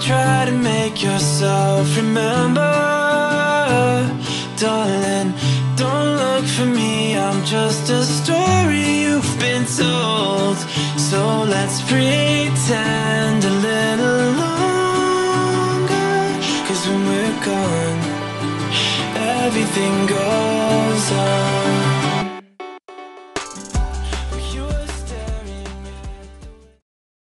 try to make yourself remember. Darling, don't look for me, I'm just a story you've been told. So let's pretend a little longer, 'cause when we're gone, everything goes on.